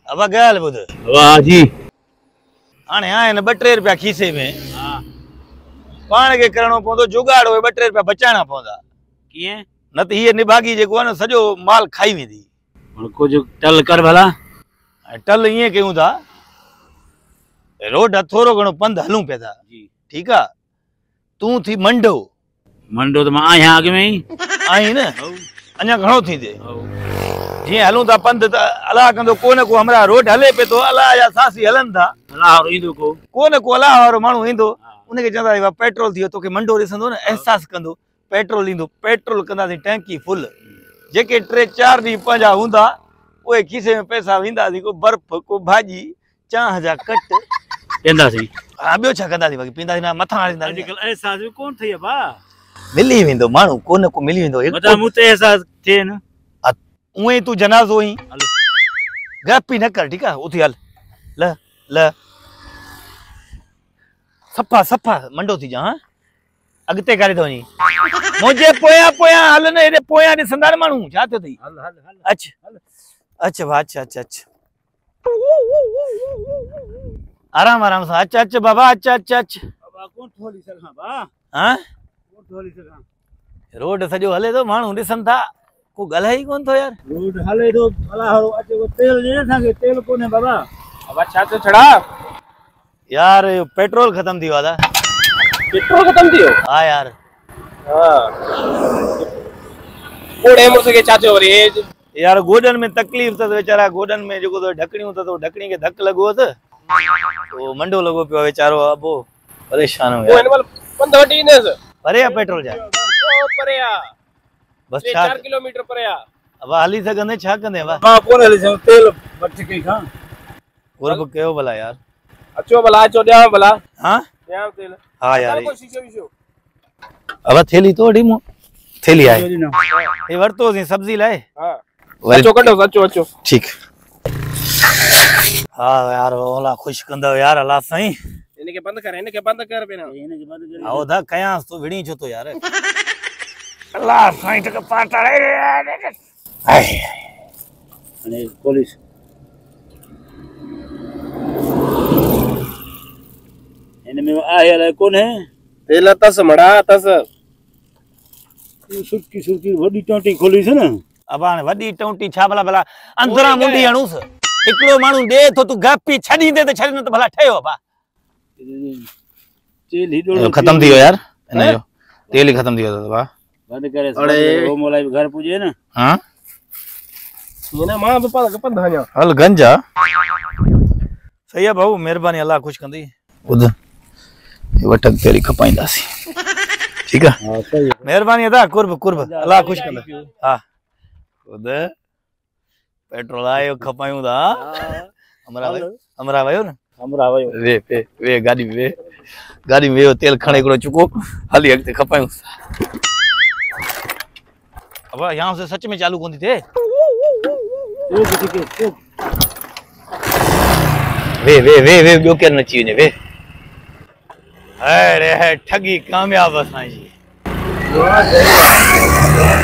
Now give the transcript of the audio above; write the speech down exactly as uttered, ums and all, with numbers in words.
अब ॻाल्हि ॿुध। वाह जी। हाणे आहिनि ॿ टे रुपया खीसे में, पाण खे करणो पवंदो जुगाड़, उहे ॿ टे रुपया बचाइणा पवंदा। कीअं? न त हीअ निभागी जेको आहे न सॼो माल खाई वेंदी। कुछ टल कर भला। टल ईअं कयूं था, रोड थोरो घणो पंधु हलूं पिया था, ठीकु आहे? तूं थी मंडो। मंडो त मां आहियां अॻ में ई आई न, अञा घणो थींदे। जीअं हलूं था पंधु त अलाह कंदो को न को हमरा रोड हले पियो थो, अलाह जा सासी हलनि था, अलाह वारो ईंदो को को न को अलाह वारो माण्हू ईंदो, उनखे चवंदा पेट्रोल थी वियो, तोखे मंडो ॾिसंदो न अहसासु कंदो, पेट्रोल ईंदो, पेट्रोल कंदासीं टैंकी फुल। जेके टे चारि ॾींहं पंहिंजा हूंदा उहे खीसे में पैसा वेंदासीं, को बर्फ़ को भाॼी चांहि जा कट पींदासीं। हा ॿियो छा कंदासीं, बाक़ी पींदासीं न मथां आणींदासीं। अॼुकल्ह अहसास बि कोन थी भा, मिली वेंदो माण्हू, को न को मिली वेंदो। मता मूं ते अहसास थिए न, उहे तूं जनाज़ो ई गप ई न कर, ठीकु आहे? उथी हल, ल ल सफ़ा सफ़ा मंडो थी जा। हा अॻिते करे थो वञी, मुंहिंजे पोयां पोयां हल न, हेॾे पोयां ॾिसंदा न माण्हू, छा थियो अथई? अच्छा अच्छा भाउ, अच्छा अच्छा अच्छा, आराम आराम सां अच अच बाबा, अच अच अच। बाबा कोन थोली सघां भा। हाँ कोन थोली सघां, रोड सॼो हले थो, माण्हू ॾिसनि था, को ॻाल्हाए ई कोन थो यार। रोड हले थो, अलाह वारो अचे को तेल ॾे असांखे, तेल कोन्हे बाबा। बाबा छा थो छड़ा यार? पेट्रोल ख़तम थी वियो आहे। पेट्रोल ख़तम थी वियो? हा यार। हां कोड़े मुर्स के छा थियो वरी? यार गोडन में तकलीफ़ अथसि वेचारा, गोडन में जेको तो ढकणियूं अथसि, ढकणी खे धक लॻो अथसि, तो मंडो लॻो पियो वेचारो, अबो परेशान हो यार। वो पंध वटी नेस परे आहे पेट्रोल जा? ओ परे आ, बस चार किलोमीटर परे आ। अब हली सघंदे, छा कंदे? अब मां कोन हली सघां, तेल बच के खां कुर्ब कयो भला यार। अचो भला, अचो ॾियां भला। हां ॾियां तेल। हा यार, कोई शीशो विशो अब थेली तो डी मु थेली आहे ये वरतो सी सब्जी लाए। हां अचो कढो, अचो अचो। ठीक। हाँ यार ओला खुश कंदो यार, अल्लाह साईं। इनके बंद कर, इनके बंद कर बिना, इनके बंद कर। आओ दा कयांस तो विड़ी छो तो यार। अल्लाह साईं तक पाता रे हाय। अने पुलिस इनमें आयल कोन है तेल तस मड़ा तस। सुटकी सुटकी वडी टोटी खोली से ना। अब हाणे वडी टोटी छा भला भला अंदरा मुंडी हणूस। एकड़ो मानू दे तो तू गपी छडी दे, त छडी न त भला ठयो बा। तेल ही डोलो खत्म थी गयो यार, इन जो तेल ही खत्म थी गयो बा। बंद करे, अरे वो मोलाई घर पूजे ना। हां ये ना मां पापा के पंध हया हल गंजा सही है भाऊ, मेहरबानी, अल्लाह खुश कंदी। बुध ये वटक तेरी खपाइंदासी, ठीक है? हां सही है, मेहरबानी अदा, कुर्ब कुर्ब, अल्लाह खुश कंदा। हां खुद पेट्रोल आयो खपायूं दा। हमरा हमरा वयो न, हमरा वयो वे वे वे गाड़ी वे गाड़ी में वे तेल खणे एकड़ो चुको हली अगते खपायूं। अब यहां से सच में चालू कोंदी थे। वे वे वे वे बियो केर नची वने वे। अरे ठगी कामयाब असां जी।